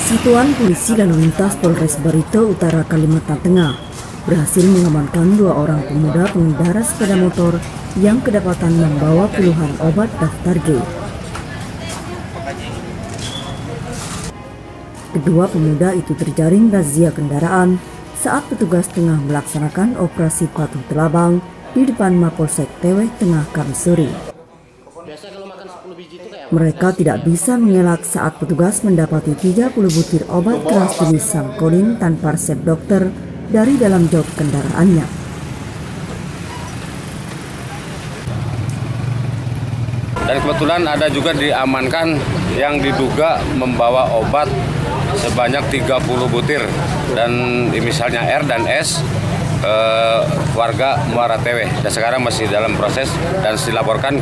Satuan Polisi Lalu Lintas Polres Barito Utara Kalimantan Tengah berhasil mengamankan 2 orang pemuda pengendara sepeda motor yang kedapatan membawa puluhan obat daftar G. Kedua pemuda itu terjaring razia kendaraan saat petugas tengah melaksanakan operasi patuh telabang di depan Mapolsek Teweh Tengah Kamis sore. Mereka tidak bisa mengelak saat petugas mendapati 30 butir obat keras jenis Samkolin tanpa resep dokter dari dalam jok kendaraannya. Dan kebetulan ada juga diamankan yang diduga membawa obat sebanyak 30 butir dan misalnya R dan S, warga Muara Teweh, dan sekarang masih dalam proses dan dilaporkan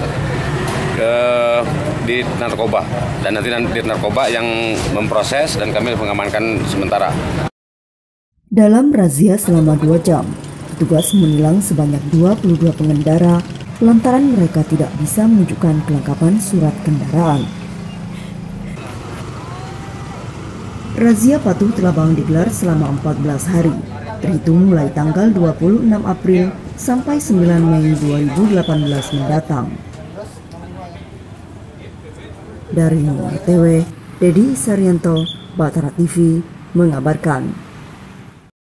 di narkoba, dan nanti di narkoba yang memproses dan kami mengamankan sementara. Dalam razia selama 2 jam, petugas menilang sebanyak 22 pengendara lantaran mereka tidak bisa menunjukkan kelengkapan surat kendaraan. Razia patuh telabang digelar selama 14 hari, terhitung mulai tanggal 26 April sampai 9 Mei 2018 mendatang. Dari Muara Teweh, Dedi Saryanto, Batara TV mengabarkan.